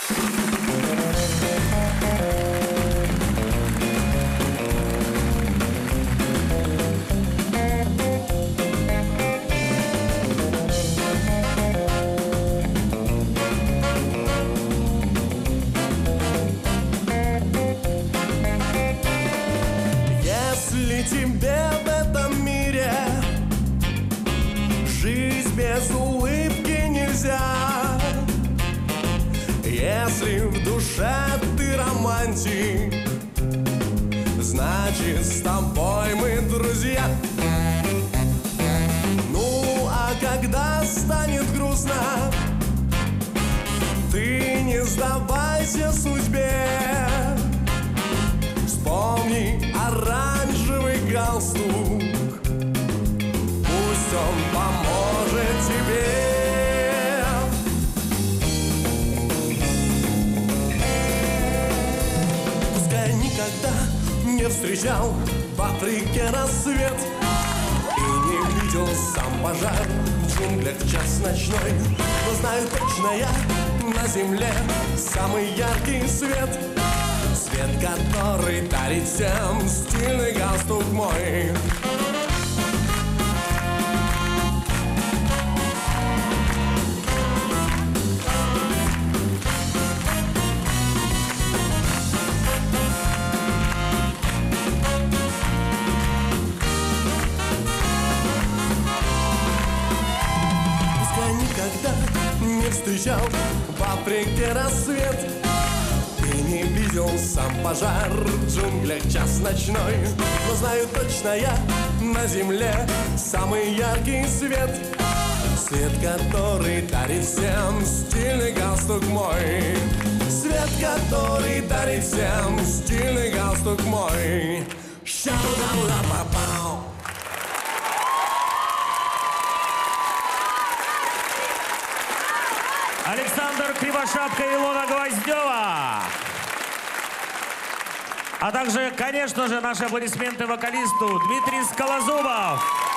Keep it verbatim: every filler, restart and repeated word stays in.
Если тебе в этом мире жизнь без улыбки нельзя, если в душе ты романтик, значит с тобой мы друзья. Ну а когда станет грустно, ты не сдавайся судьбе. Вспомни оранжевый галстук, пусть он поможет тебе. Пускай никогда не встречал в Африке рассвет и не видел сам пожар в джунглях в час ночной, но знаю точно, я на земле самый яркий свет. Свет, который дарит всем стильный галстук мой. Пускай никогда не встречал в Африке рассвет и не видел сам пожар в джунглях час ночной, но знаю точно, я на земле самый яркий свет. Свет, который дарит всем стильный галстук мой. Свет, который дарит всем стильный галстук мой. Шау-ла-ла-па-пау. Александр Кривошапка и Илона Гвоздева. А также, конечно же, наши аплодисменты вокалисту Дмитрий Скалозубов.